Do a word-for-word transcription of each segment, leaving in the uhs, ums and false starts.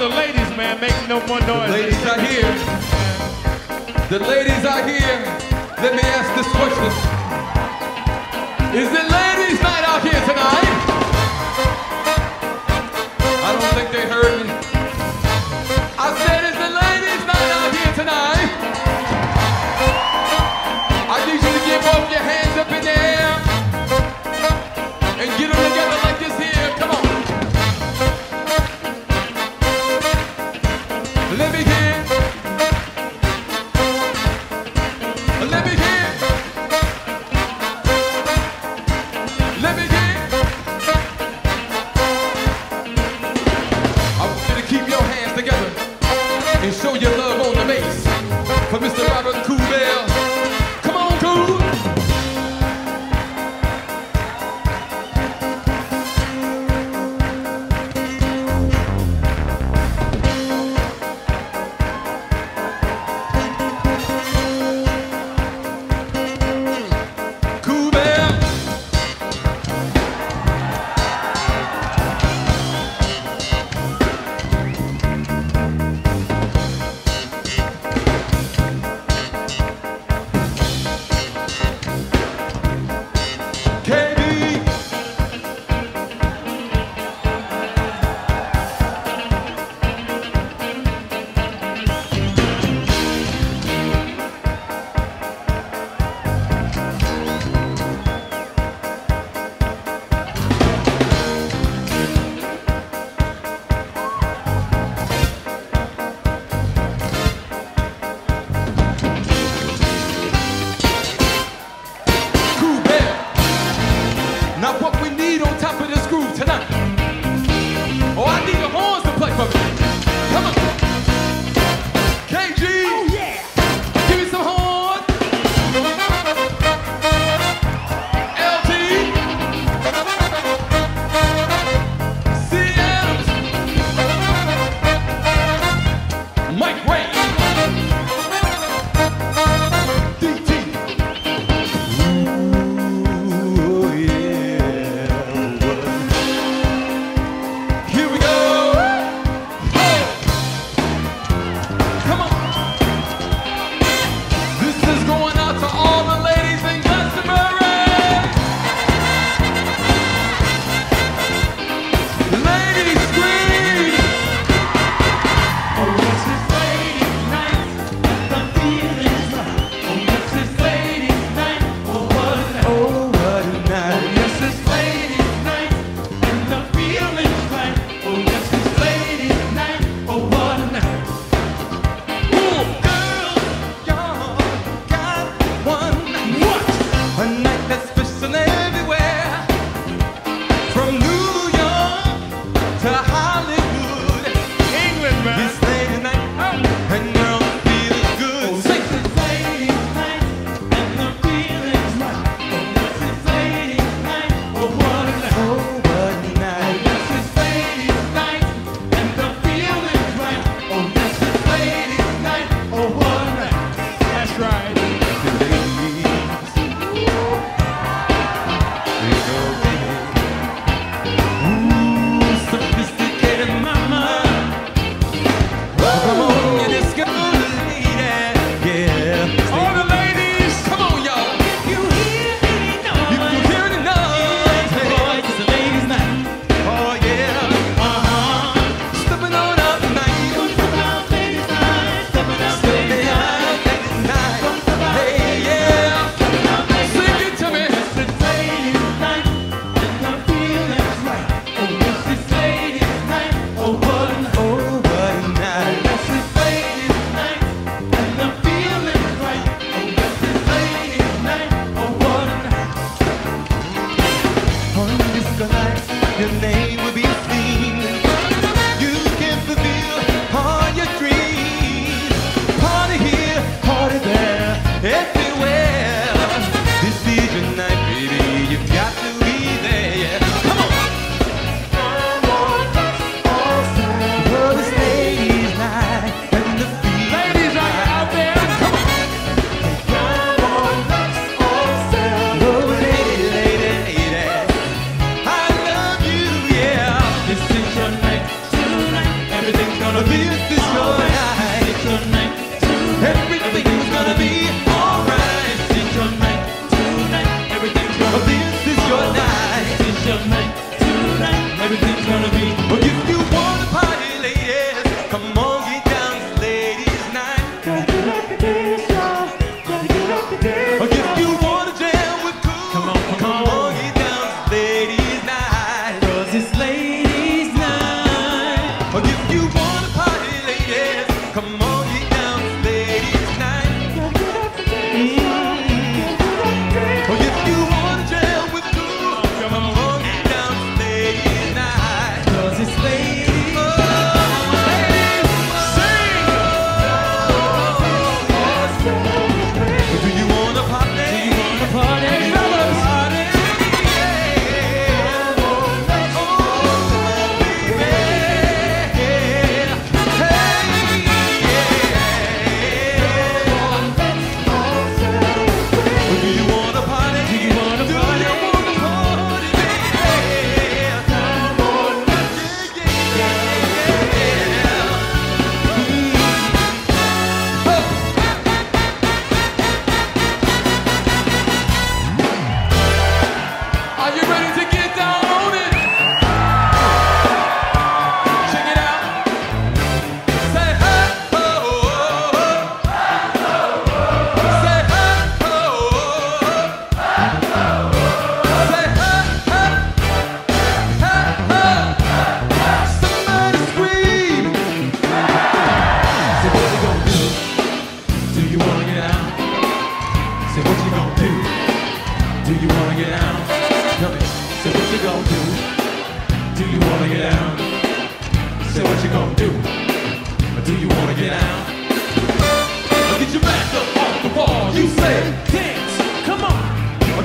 the ladies, man, make no more noise. The ladies are here. The ladies are here. Let me ask this question. Is it ladies' night out here tonight? I don't think they heard me. I said, is it ladies' night out here tonight? I need you to get both your hands up in the air and get them together like this here. Come on. Let me hear. Let me hear. Let me hear. I want you to keep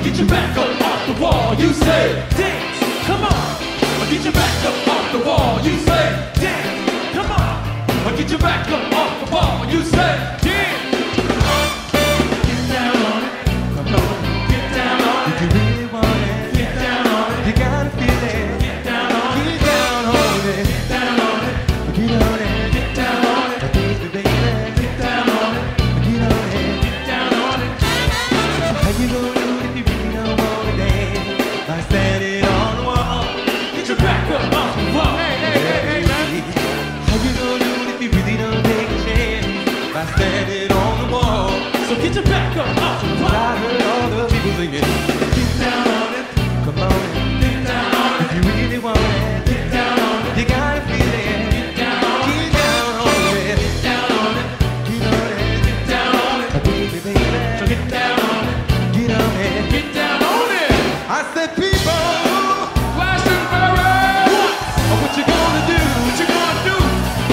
Get your back up off the wall, you say, dance, come on. Get your back up off the wall, you say, dance, come on. Get your back up off the wall, you say, dance. Get down on it, come on. Get down on it, if you really want it. Get down on it, you gotta feel it. Get down on it, get down on it, get down on it, get on it, get down on it, baby, baby, get down on it, get on it, get down on it. How you gonna do it if you really don't want to dance? By standing on the wall. Get your back up off the wall. Hey, hey, hey, hey, man. How you gonna do it if you really don't take a chance? By standing on the wall. So get your back up off the wall. I heard all the people singing. Get down on it. Come on in. Get down on it. If you really want it. Get down on it. You gotta feel it. Get down on it. Get down on it. Get down on it. Get on it. Get down on it. Baby, baby. So get down on it. Get on it. Get down on it. I said people. What you gonna do? What you gonna do?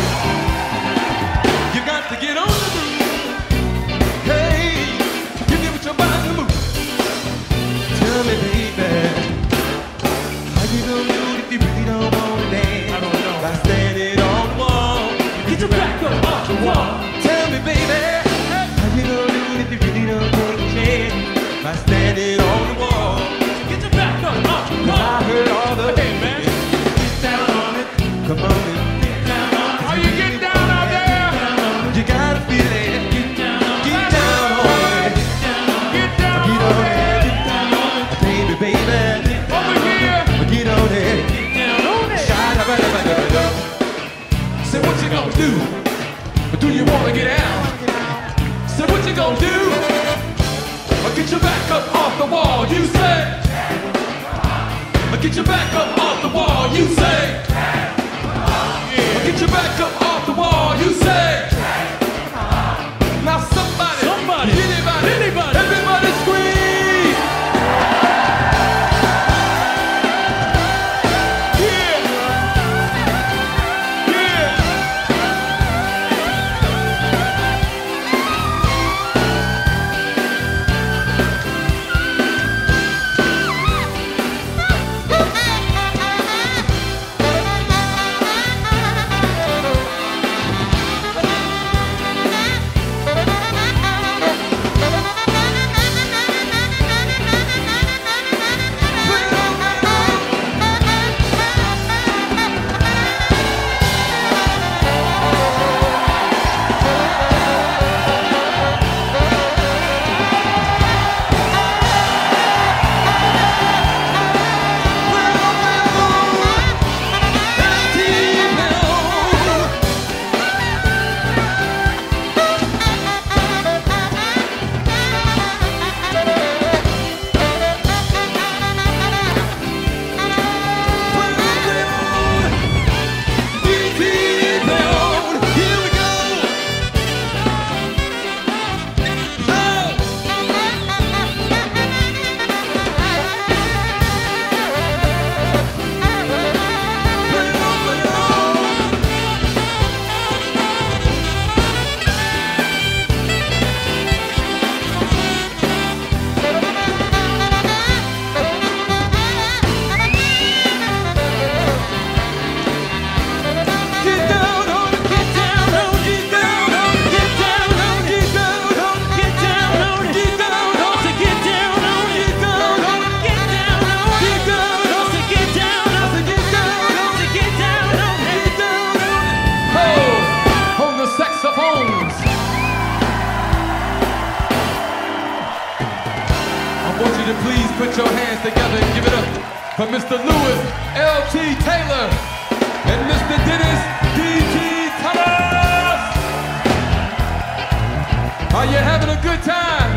You got to get on the move. Hey, give me what your body move. Tell me, baby, how you gonna do it if you really don't wanna dance? I don't know. By standing on the wall. Get your back up off the wall. Tell me, baby, how you gonna do it if you really don't take a chance? By standing on the wall. Get your back up off the wall. I heard all the hey, man. Come on in. Get down on it. Oh, you get down out there. You gotta feel it. Get down on it. Get down on it. Get down on it. Get down on it. Baby, baby. Over here. Get on it. Get down on it. Say what you gonna do? Do you wanna get out? Say what you gonna do? Or get your back up off the wall, you say. Or get your back up off the wall, you say. Get your back up off the wall, you say. Now somebody, somebody, anybody, anybody, everybody scream. Yeah, yeah. you to please put your hands together and give it up for Mister Lewis L T Taylor and Mister Dennis D T Thomas. Are you having a good time?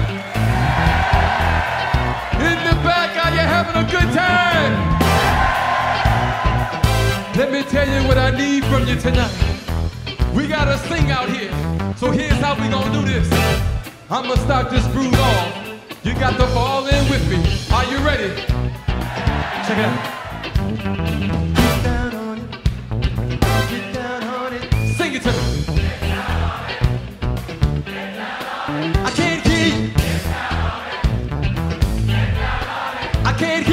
In the back, are you having a good time? Let me tell you what I need from you tonight. We gotta sing out here. So here's how we gonna do this. I'm gonna start this groove off. You got to fall in with me. Are you ready? Check it out. Get down on it. Get down on it. Sing it to me. Get down on it. Get down on it. I can't keep. Get down on it. Get down on it. I can't hear